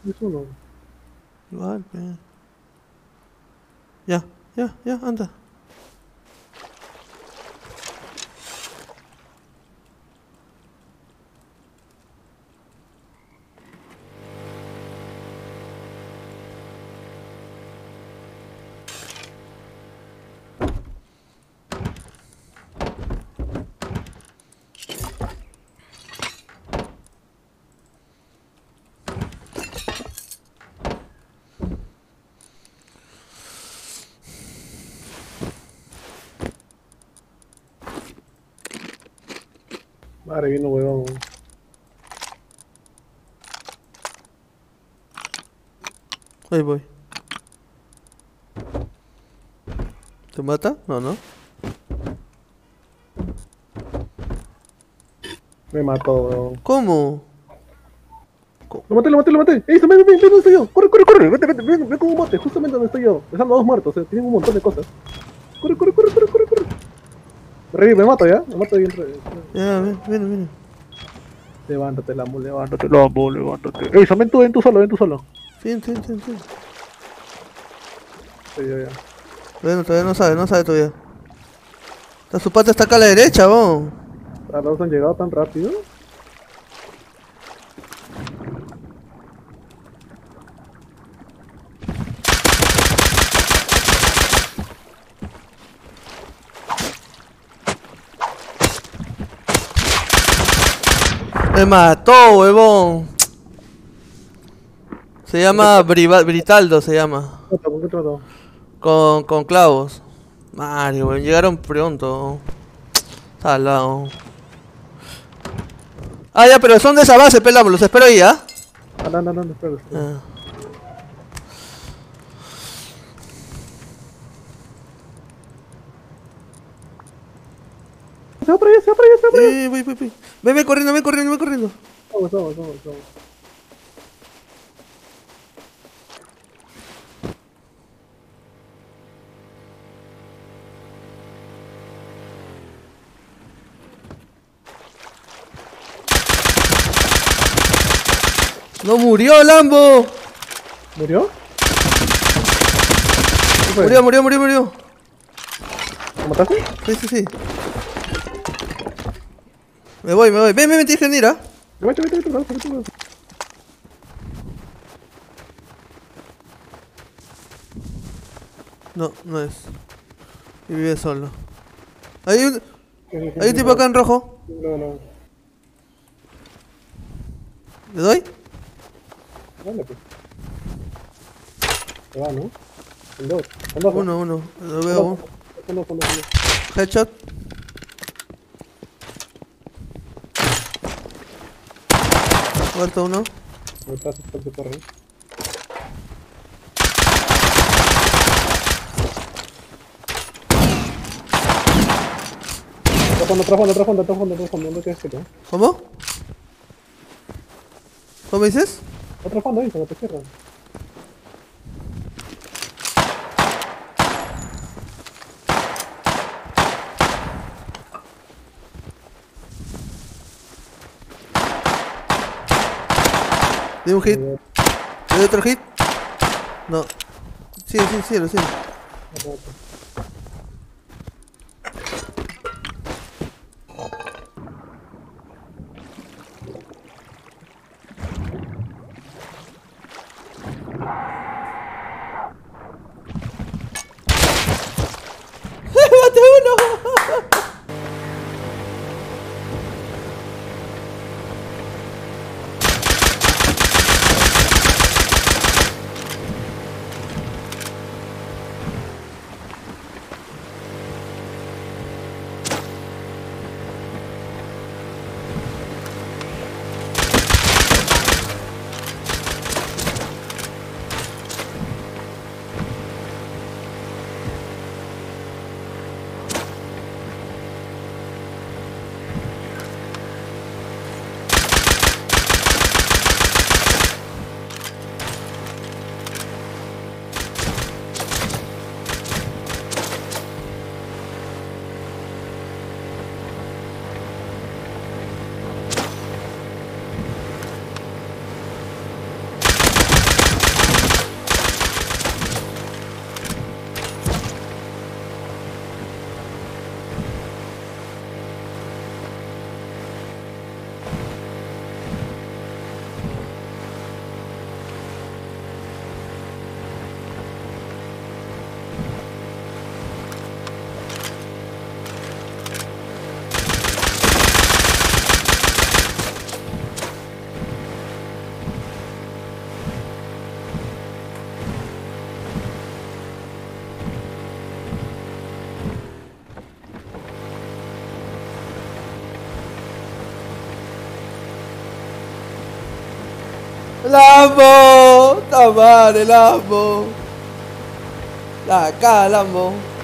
Es uno. Igual, pe. Ya, ya, anda. Madre, vino huevón. Ahí voy. ¿Te mata? No, no. Me mató, huevón. ¿Cómo? Lo maté, lo maté, lo maté. ¡Ey, ven, ven, ven, ¿dónde estoy yo? Corre, corre, corre. Vete, vete, ven, ven con un bote, justamente donde estoy yo. Dejando a dos muertos, tienen un montón de cosas. Corre, corre, corre, corre, corre, corre. Me mato ya, me mato ahí entre. Ya, ven. Levántate, Lambo, levántate, Lambo, levántate. Ey, Sam, ven tú solo, ven tú solo. Sí. Sí, ya. Todavía no sabe todavía. Su pata está acá a la derecha, vos. ¿A los han llegado tan rápido? Me mató, huevón. Se llama Britaldo, se llama. ¿Con qué trató? Con clavos. Mario, weón, llegaron pronto. Está al lado. Ah, ya, pero son de esa base, pelamos, los espero ahí, ¿ah? No, espera. Ah. Se va para allá, se va para allá, se va para allá. Voy. Ven corriendo. Vamos. ¡No murió, Lambo! ¿Murió? ¿Qué fue? Murió. ¿Lo mataste? Sí. Me voy. Ven, tienes que venir, ¿ah? Vete. No es. Y vive solo. Hay un tipo acá en rojo. No. ¿Le doy? Dale, pues. Se va, ¿no? Son dos. Uno. Lo veo. Son dos. Headshot. Muerto uno. Me pasa el corre. Trasfondo, no tienes que ir. ¿Cómo? ¿Cómo dices? Otro fondo ahí, cuando te cierran. Di un hit. ¿Le doy otro hit? No. Sí. ¡Mate uno! Lambo, ¡ta madre, Lambo! Acá, Lambo.